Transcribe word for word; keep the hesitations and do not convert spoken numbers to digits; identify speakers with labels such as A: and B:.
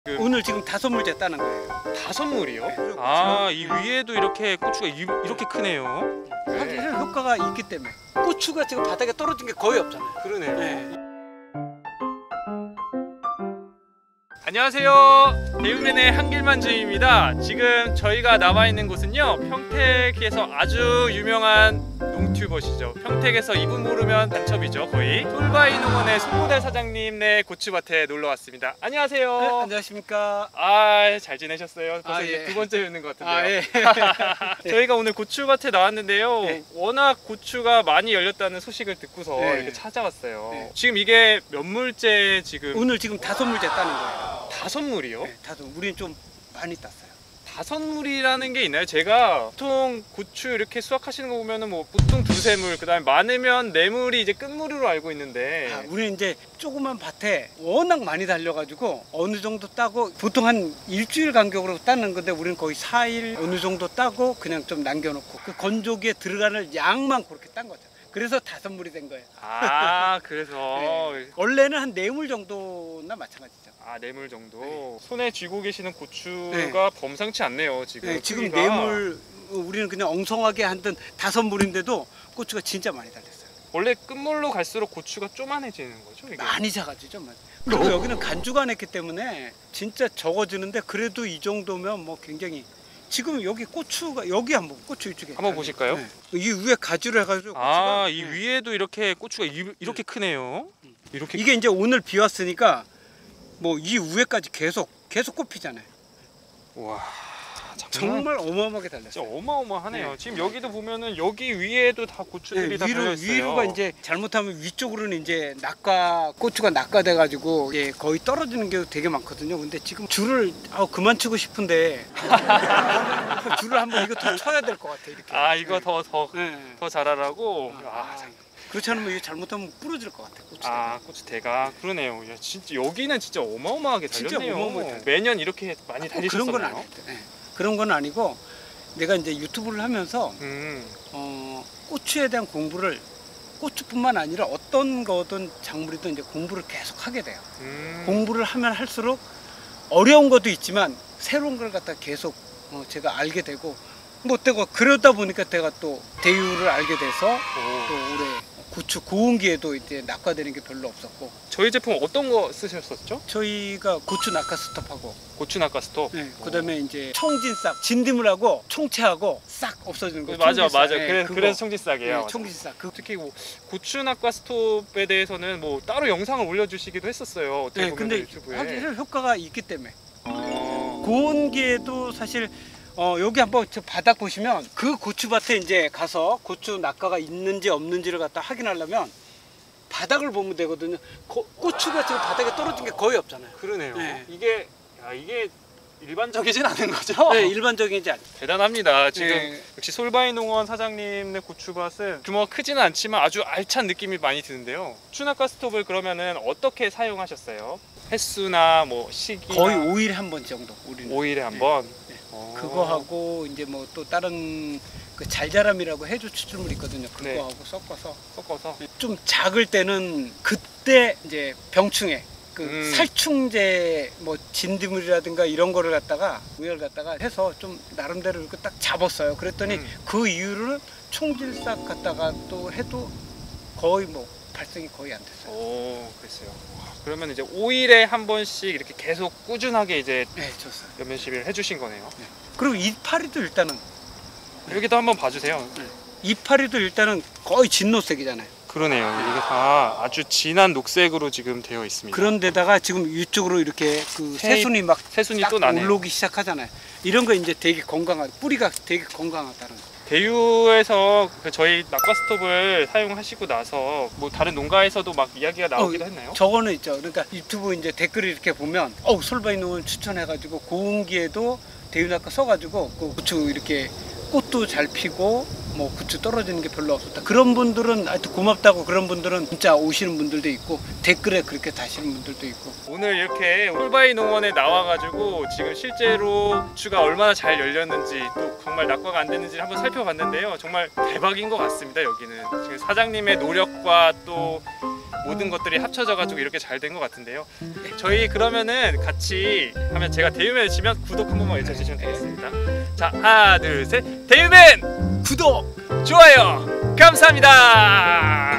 A: 그
B: 오늘 지금 다섯 물째 따는 거예요.
A: 다섯 물이요?
B: 네, 그리고
A: 아, 이
B: 지금,
A: 위에도 이렇게 고추가 이, 이렇게 크네요.
B: 하기는 효과가 있기 때문에 고추가 지금 바닥에 떨어진 게 거의 없잖아요.
A: 그러네요.
B: 네.
A: 안녕하세요. 대육맨의 한길만주입니다. 지금 저희가 나와 있는 곳은요, 평택에서 아주 유명한 농튜버시죠. 평택에서 이분 모르면 단첩이죠, 거의. 솔바이 농원의 송모달 사장님네 고추밭에 놀러 왔습니다. 안녕하세요.
B: 네, 안녕하십니까.
A: 아, 잘 지내셨어요? 벌써
B: 아,
A: 이제
B: 예.
A: 두 번째 뵙는 것 같은데요.
B: 아, 예.
A: 저희가 오늘 고추밭에 나왔는데요.
B: 네.
A: 워낙 고추가 많이 열렸다는 소식을 듣고서
B: 네.
A: 이렇게 찾아왔어요.
B: 네.
A: 지금 이게 몇 물째 지금?
B: 오늘 지금 다섯 물째 따는 거예요.
A: 다섯 물이요?
B: 네, 다섯. 우리는 좀 많이 땄어요.
A: 다섯 물이라는 게 있나요? 제가 보통 고추 이렇게 수확하시는 거 보면은 뭐 보통 두세 물, 그다음에 많으면 네 물이 이제 끝물으로 알고 있는데.
B: 아, 우리는 이제 조그만 밭에 워낙 많이 달려가지고 어느 정도 따고 보통 한 일주일 간격으로 따는 건데 우리는 거의 사 일 어느 정도 따고 그냥 좀 남겨놓고 그 건조기에 들어가는 양만 그렇게 딴 거죠. 그래서 다섯 물이 된 거예요.
A: 아, 그래서
B: 네. 원래는 한 네 물 정도나 마찬가지죠.
A: 아, 네 물 정도.
B: 네.
A: 손에 쥐고 계시는 고추가
B: 네.
A: 범상치 않네요, 지금.
B: 네, 지금
A: 크기가.
B: 네 물 우리는 그냥 엉성하게 한든 다섯 물인데도 고추가 진짜 많이 달렸어요.
A: 원래 끝물로 갈수록 고추가 쪼만해지는 거죠, 이게?
B: 많이 작아지죠. 그리고 여기는 간주가 안 했기 때문에 진짜 적어지는데 그래도 이 정도면 뭐 굉장히 지금 여기 고추가 여기 한번 고추 이쪽에
A: 한번 보실까요?
B: 네. 이 위에 가지를 해가지고
A: 아,
B: 고추가,
A: 이
B: 네.
A: 위에도 이렇게 고추가 이, 이렇게 크네요. 이렇게.
B: 이게 이제 오늘 비 왔으니까 뭐 이 위에까지 계속 계속 꽃피잖아요.
A: 와,
B: 정말 어마어마하게
A: 진짜
B: 달렸어요.
A: 어마어마하네요.
B: 네.
A: 지금 여기도 보면은 여기 위에도 다 고추들이
B: 네,
A: 다
B: 위로
A: 달려 있어요.
B: 위로가 이제 잘못하면 위쪽으로는 이제 낙과 고추가 낙과돼가지고 예, 거의 떨어지는 게 되게 많거든요. 근데 지금 줄을 아, 그만 치고 싶은데 줄을 한번 이거 더 쳐야 될 것 같아 이렇게.
A: 아, 이거
B: 네.
A: 더 더 더
B: 네.
A: 자라라고.
B: 아,
A: 아, 참.
B: 그렇지 않으면 이거 잘못하면 부러질 것 같아. 고추.
A: 아, 고추 대가 그러네요. 야, 진짜 여기는 진짜 어마어마하게
B: 진짜
A: 달렸네요.
B: 어마어마하게 달렸어요.
A: 매년 이렇게 많이
B: 꼭 그런 건
A: 달리셨었나요?
B: 아니에요. 네. 그런 건 아니고 내가 이제 유튜브를 하면서
A: 음,
B: 어, 고추에 대한 공부를 고추뿐만 아니라 어떤 거든 작물이든 이제 공부를 계속 하게 돼요.
A: 음.
B: 공부를 하면 할수록 어려운 것도 있지만 새로운 걸 갖다 계속 어, 제가 알게 되고 뭐 때가 그러다 보니까 제가 또 대유를 알게 돼서
A: 오.
B: 또 올해 고추 고온기에도 이제 낙과되는 게 별로 없었고
A: 저희 제품 어떤 거 쓰셨었죠?
B: 저희가 고추 낙과 스톱하고
A: 고추 낙과 스톱.
B: 네, 그다음에 이제 청진싹 진드물하고 총채하고 싹 없어지는 거.
A: 맞아,
B: 청진싹.
A: 맞아.
B: 네,
A: 그래서
B: 그거.
A: 그래서 청진싹이에요.
B: 네,
A: 맞아.
B: 청진싹. 그,
A: 특히 뭐 고추 낙과 스톱에 대해서는 뭐 따로 영상을 올려주시기도 했었어요. 어떻게
B: 네,
A: 보면
B: 근데
A: 유튜브에.
B: 하기는 효과가 있기 때문에
A: 어.
B: 고온기에도 사실 어, 여기 한번 저 바닥 보시면 그 고추밭에 이제 가서 고추 낙과가 있는지 없는지를 갖다 확인하려면 바닥을 보면 되거든요. 고, 고추가 지금 바닥에 떨어진 게 거의 없잖아요.
A: 그러네요.
B: 네.
A: 이게 야, 이게 일반적이진 않은 거죠?
B: 네, 일반적이지 않아요.
A: 대단합니다. 지금
B: 네.
A: 역시 솔바이 농원 사장님의 고추밭은 규모가 크지는 않지만 아주 알찬 느낌이 많이 드는데요. 추낙과 스톱을 그러면은 어떻게 사용하셨어요? 횟수나 뭐 시기나
B: 거의 오 일에 한 번 정도 우리는.
A: 오 일에 한 번.
B: 네.
A: 어.
B: 그거 하고 이제 뭐 또 다른 그 잘자람이라고 해조 추출물 있거든요. 그거
A: 네.
B: 하고 섞어서
A: 섞어서.
B: 좀 작을 때는 그때 이제 병충해 그
A: 음.
B: 살충제 뭐 진드물이라든가 이런 거를 갖다가 우열 갖다가 해서 좀 나름대로 이렇게 딱 잡았어요. 그랬더니
A: 음.
B: 그 이후로는 총질싹 갖다가 또 해도 거의 뭐 발생이 거의 안 됐어요.
A: 오, 글쎄요. 와, 그러면 이제 오 일에 한 번씩 이렇게 계속 꾸준하게 이제
B: 네, 좋았어요.
A: 몇몇 시비를 해주신 거네요.
B: 그리고 이파리도 일단은
A: 여기도 한번 봐주세요.
B: 이파리도 일단은 거의 진노색이잖아요.
A: 그러네요. 이게 다 아주 진한 녹색으로 지금 되어 있습니다.
B: 그런데다가 지금 위쪽으로 이렇게 그
A: 새-
B: 새순이 막
A: 새순이
B: 딱
A: 또 나네요.
B: 올라오기 시작하잖아요. 이런 거 이제 되게 건강한 뿌리가 되게 건강하다는 거.
A: 대유에서 그 저희 낙과 스톱을 사용하시고 나서 뭐 다른 농가에서도 막 이야기가 나오기도
B: 어,
A: 했나요?
B: 저거는 있죠. 그러니까 유튜브 이제 댓글을 이렇게 보면 어 솔바이 농원 추천해가지고 고온기에도 대유낙과 써가지고 그 고추 이렇게 꽃도 잘 피고 뭐 고추 떨어지는 게 별로 없었다. 그런 분들은 하여튼 고맙다고 그런 분들은 진짜 오시는 분들도 있고 댓글에 그렇게 다시는 분들도 있고.
A: 오늘 이렇게 솔바이 농원에 나와가지고 지금 실제로 고추가 얼마나 잘 열렸는지 또 정말 낙과가 안 됐는지를 한번 살펴봤는데요. 정말 대박인 것 같습니다. 여기는 지금 사장님의 노력과 또 모든 것들이 합쳐져가지고 이렇게 잘 된 것 같은데요. 저희 그러면은 같이 하면 제가 대유맨을 치면 구독 한 번만 외쳐주시면 되겠습니다. 자, 하나 둘 셋, 대유맨
B: 구독!
A: 좋아요 감사합니다.